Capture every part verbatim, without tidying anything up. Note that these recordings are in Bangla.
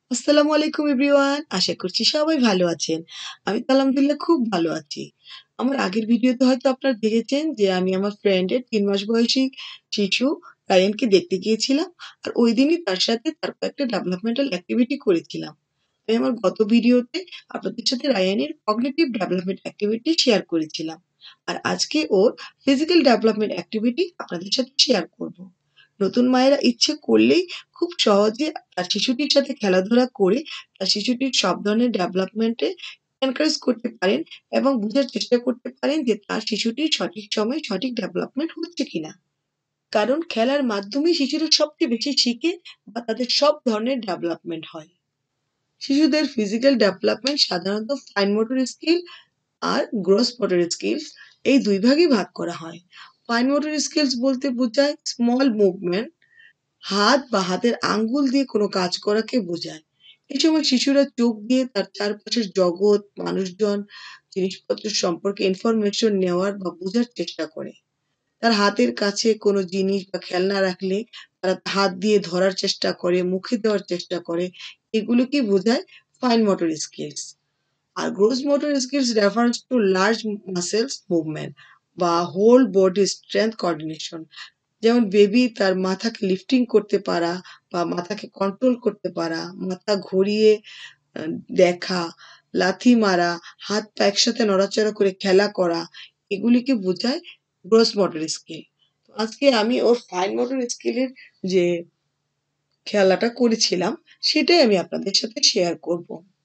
আসসালামু আলাইকুম এভরিওয়ান। আশা করছি সবাই ভালো আছেন। আমি তো আলহামদুলিল্লাহ খুব ভালো আছি। আমার আগের ভিডিওতে হয়তো আপনারা দেখেছেন যে আমি আমার ফ্রেন্ডের তিন মাস বয়সী শিশু রায়ানকে দেখতে গিয়েছিলাম। আর ওইদিনই তার সাথে তার কয়েকটা ডেভেলপমেন্টাল অ্যাক্টিভিটি করেছিলাম। আমি আমার গত ভিডিওতে আপনাদের সাথে রায়ানের কগনিটিভ ডেভেলপমেন্ট অ্যাক্টিভিটি শেয়ার করেছিলাম। আর আজকে ওর ফিজিক্যাল ডেভেলপমেন্ট অ্যাক্টিভিটি আপনাদের সাথে শেয়ার করব। নতুন মায়েরা ইচ্ছে করলেই খুব সহজে তার শিশুটির সাথে খেলাধুলা করে তার শিশুটির সব ধরনের ডেভেলপমেন্টে এনকারেজ করতে পারেন এবং বুঝার চেষ্টা করতে পারেন যে তার শিশুটির সঠিক সময়ে সঠিক ডেভেলপমেন্ট হচ্ছে কিনা। কারণ খেলার মাধ্যমেই শিশুরা সবচেয়ে বেশি শিখে বা তাদের সব ধরনের ডেভেলপমেন্ট হয়। শিশুদের ফিজিক্যাল ডেভেলপমেন্ট সাধারণত ফাইন মোটর স্কিল আর গ্রস মোটর স্কিলস এই দুই ভাগে ভাগ করা হয়। ফাইন মোটর স্কিলস বলতে বোঝায় স্মল মুভমেন্ট, হাত বা হাতের আঙ্গুল দিয়ে কোনো কাজ করাকে বোঝায়। এই সময় শিশুরা চোখ দিয়ে তার চারপাশের জগৎ, মানুষজন, জিনিসপত্র সম্পর্কে ইনফরমেশন নেওয়ার বা বোঝার চেষ্টা করে। তার হাতের কাছে কোনো জিনিস বা খেলনা রাখলে তারা হাত দিয়ে ধরার চেষ্টা করে, মুখে দেওয়ার চেষ্টা করে। এগুলোকেই বোঝায় ফাইন মোটর স্কিলস। আর gross motor skills refers to large muscles movement বা হোল বডি স্ট্রেংথ কোঅর্ডিনেশন। যেমন বেবি তার মাথাকে লিফটিং করতে পারা বা মাথাকে কন্ট্রোল করতে পারা, মাথা ঘুরিয়ে আহ, দেখা, লাথি মারা, হাত পা একসাথে নড়াচড়া করে খেলা করা, এগুলিকে বোঝায় গ্রোস মোটর স্কিল। আজকে আমি ওর ফাইন মোটর স্কিলের যে খেলাটা করেছিলাম সেটাই আমি আপনাদের সাথে শেয়ার করব।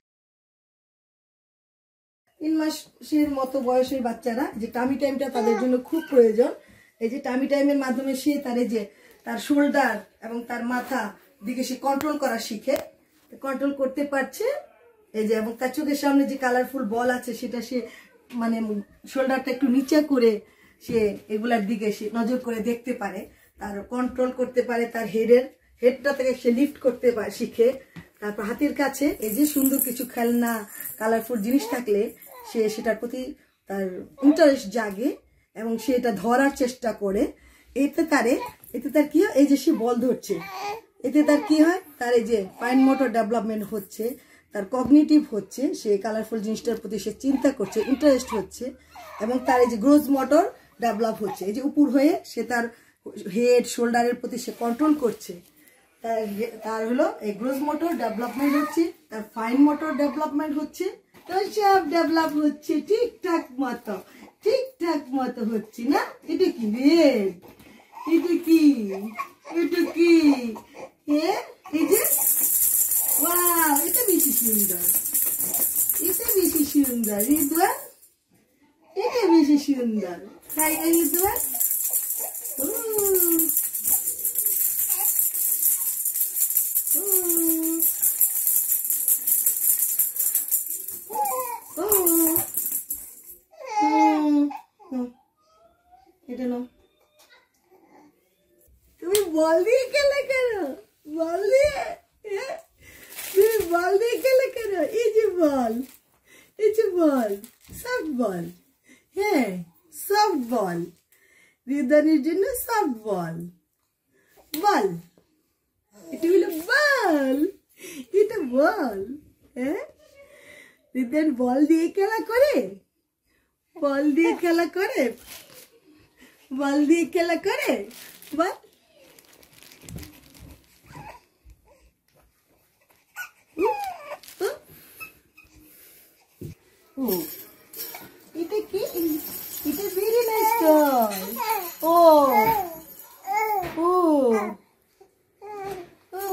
তিন মাসের মতো বয়সের বাচ্চারা যে টামি টাইমটা তাদের জন্য খুব প্রয়োজন। এই যে টামি টাইমের মাধ্যমে সে তার এই যে তার শোল্ডার এবং তার মাথা দিকে সে কন্ট্রোল করা শিখে, কন্ট্রোল করতে পারছে। এই যে এবং তার চোখের সামনে যে কালারফুল বল আছে সেটা সে মানে শোল্ডারটা একটু নিচে করে সে এগুলার দিকে সে নজর করে দেখতে পারে, তার কন্ট্রোল করতে পারে, তার হেডের হেডটা থেকে সে লিফট করতে পারে শিখে। তারপর হাতের কাছে এই যে সুন্দর কিছু খেলনা কালারফুল জিনিস থাকলে সে সেটার প্রতি তার ইন্টারেস্ট জাগে এবং সে এটা ধরার চেষ্টা করে। এতে তারে এতে তার কি হয়, এই যে সে বল ধরছে, এতে তার কি হয়, তার এই যে ফাইন মোটর ডেভেলপমেন্ট হচ্ছে, তার কগনিটিভ হচ্ছে, সে কালারফুল জিনিসটার প্রতি সে চিন্তা করছে, ইন্টারেস্ট হচ্ছে এবং তার এই যে গ্রোথ মোটর ডেভেলপ হচ্ছে। এই যে উপর হয়ে সে তার হেড শোল্ডারের প্রতি সে কন্ট্রোল করছে। তার তার হলো এই গ্রোথ মোটর ডেভেলপমেন্ট হচ্ছে, তার ফাইন মোটর ডেভেলপমেন্ট হচ্ছে, তো সব ডেভেলপ হচ্ছে ঠিকঠাক মতো, ঠিকঠাক মতো হচ্ছে না। এটা কি রে, এটা কি, এটা কি এই যে ওয়াও, এটা বেশি সুন্দর, এটা বেশি সুন্দর রিদওয়ান, এটা বেশি সুন্দর, তাই না রিদওয়ান? ও এটা নাও, তুমি বল দিয়ে খেলা করো, বল দিয়ে, তুমি বল দিয়ে খেলা করো। এই যে বল, এই যে বল, সফট বল, হ্যাঁ সফট বল, রিদানের জন্য সফট বল, বল, এটা হলো বল, এটা বল। হ্যাঁ রিদান বল দিয়ে খেলা করে, বল দিয়ে খেলা করে, বল দিয়ে খেলা করে, বল। এটা কি, এটা ভেরি নাইস টয়। ও ও ও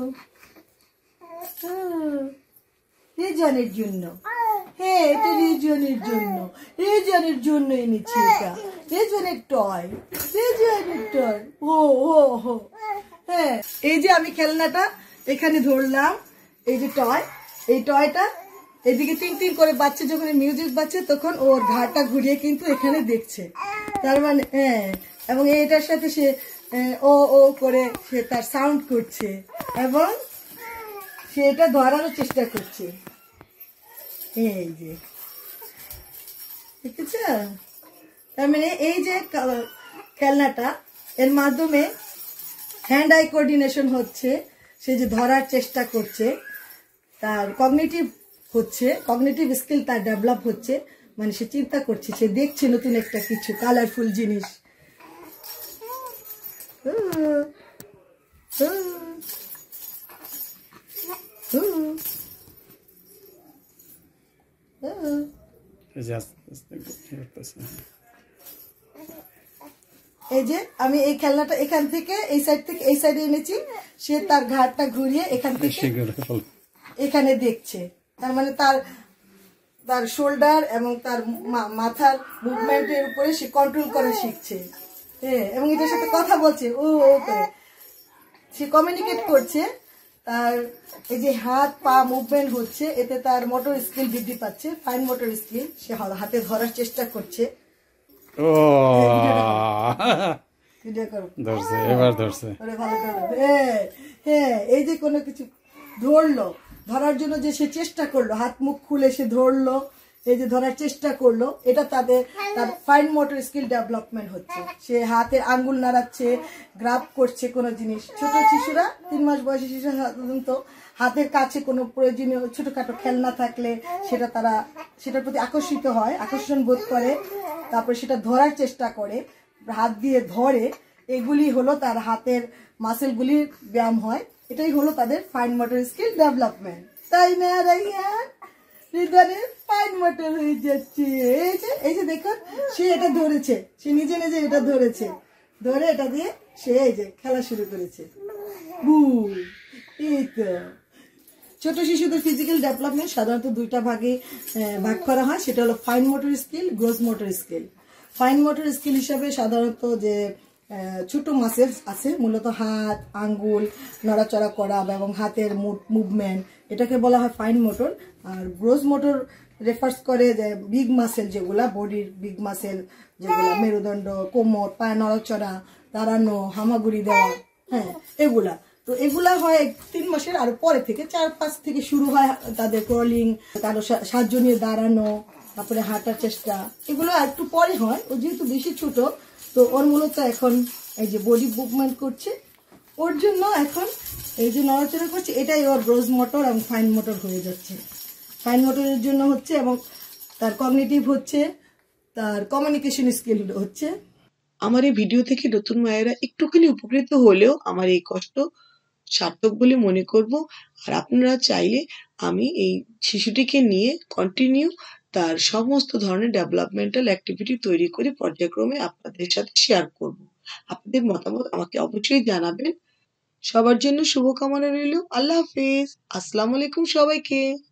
রেজনের জন্য, হ্যাঁ এটা রেজনের জন্য, রেজনের জন্য এনেছি এটা, রেজনের টয়, রেজনের টয়। ও ও হো হ্যাঁ, এই যে আমি খেলনাটা এখানে ধরলাম, এই যে টয়, এই টয়টা এদিকে টিং টিং করে বাচ্চা যখন মিউজিক বাজছে তখন ওর ঘাড়টা ঘুরিয়ে কিন্তু এখানে দেখছে, তার মানে হ্যাঁ, এবং এটার সাথে সে ও ও করে সে তার সাউন্ড করছে এবং সে এটা ধরানোর চেষ্টা করছে। এই যে দেখেছ, তার মানে এই যে খেলনাটা এর মাধ্যমে হ্যান্ড আই কোঅর্ডিনেশন হচ্ছে, সে যে ধরার চেষ্টা করছে তার কগনিটিভ হচ্ছে, কগনিটিভ স্কিল তার ডেভেলপ হচ্ছে, মানে সে চিন্তা করছে, সে দেখছে নতুন একটা কিছু কালারফুল জিনিস। এই যে আমি এই খেলনাটা এখান থেকে এই সাইড থেকে এই সাইডে এনেছি, সে তার ঘাটটা ঘুরিয়ে এখান থেকে এখানে দেখছে, তার মানে তার তার শোল্ডার এবং তার মাথার মুভমেন্টের উপরে সে কন্ট্রোল করা শিখছে। হ্যাঁ, এবং এটার সাথে কথা বলছে, ও ও করে সে কমিউনিকেট করছে। তার এই যে হাত পা মুভমেন্ট হচ্ছে, এতে তার মোটর স্কিল বৃদ্ধি পাচ্ছে, ফাইন মোটর স্কিল। সে হাতে ধরার চেষ্টা করছে। হ্যাঁ, এই যে কোনো কিছু ধরলো, ধরার জন্য যে সে চেষ্টা করলো, হাত মুখ খুলে সে ধরলো, এই যে ধরার চেষ্টা করলো, এটা তাদের তার ফাইন মোটর স্কিল ডেভেলপমেন্ট হচ্ছে। সে হাতের আঙ্গুল নাড়াচ্ছে, গ্রাব করছে কোনো জিনিস। ছোট শিশুরা, তিন মাস বয়সী শিশু সাধারণত হাতের কাছে কোনো প্রয়োজনীয় ছোটখাটো খেলনা থাকলে সেটা তারা সেটার প্রতি আকর্ষিত হয়, আকর্ষণ বোধ করে, তারপরে সেটা ধরার চেষ্টা করে, হাত দিয়ে ধরে। এগুলি হলো তার হাতের মাসেলগুলির ব্যায়াম হয়। এটাই হলো তাদের ফাইন মোটর স্কিল ডেভেলপমেন্ট, তাই না রাইয়ান? হৃদয়ের ফাইন মোটর হয়ে যাচ্ছে। এই যে এই যে দেখুন, সে এটা ধরেছে, সে নিজে নিজে এটা ধরেছে, ধরে এটা দিয়ে সে এই যে খেলা শুরু করেছে। এই তো ছোট শিশুদের ফিজিক্যাল ডেভেলপমেন্ট সাধারণত দুইটা ভাগে ভাগ করা হয়, সেটা হলো fine motor skill, gross motor skill. Fine motor skill হিসাবে সাধারণত যে ছোট মাসেলস আছে, মূলত হাত, আঙ্গুল নড়াচড়া করা এবং হাতের মুভমেন্ট, এটাকে বলা হয় ফাইন মোটর। আর গ্রোস মোটর রেফার্স করে যে বিগ মাসেল, যেগুলা বডির বিগ মাসেল, যেগুলা মেরুদণ্ড, কোমর, পায়ে নড়াচড়া, দাঁড়ানো, হামাগুড়ি দেওয়া, হ্যাঁ এগুলা। তো এগুলা হয় তিন মাসের আর পরে থেকে, চার পাঁচ থেকে শুরু হয় তাদের ক্রলিং, কারো সাহায্য নিয়ে দাঁড়ানো, তারপরে হাঁটার চেষ্টা, এগুলো একটু পরে হয়। ও যেহেতু বেশি ছোট, তো ওর মূলত এখন এই যে বডি মুভমেন্ট করছে, ওর জন্য এখন এই যে নড়াচড়া করছে, এটাই ওর গ্রোস মোটর এবং ফাইন মোটর হয়ে যাচ্ছে। ফাইন মোটরের জন্য হচ্ছে এবং তার কগনিটিভ হচ্ছে, তার কমিউনিকেশন স্কিল হচ্ছে। আমার এই ভিডিও থেকে নতুন মায়েরা একটুখানি উপকৃত হলেও আমার এই কষ্ট সার্থক বলে মনে করব। আর আপনারা চাইলে আমি এই শিশুটিকে নিয়ে কন্টিনিউ তার সমস্ত ধরনের ডেভেলপমেন্টাল অ্যাক্টিভিটি তৈরি করে পর্যায়ক্রমে আপনাদের সাথে শেয়ার করব। আপনাদের মতামত আমাকে অবশ্যই জানাবেন। সবার জন্য শুভকামনা রইল। আল্লাহ হাফেজ। আসসালামু আলাইকুম সবাইকে।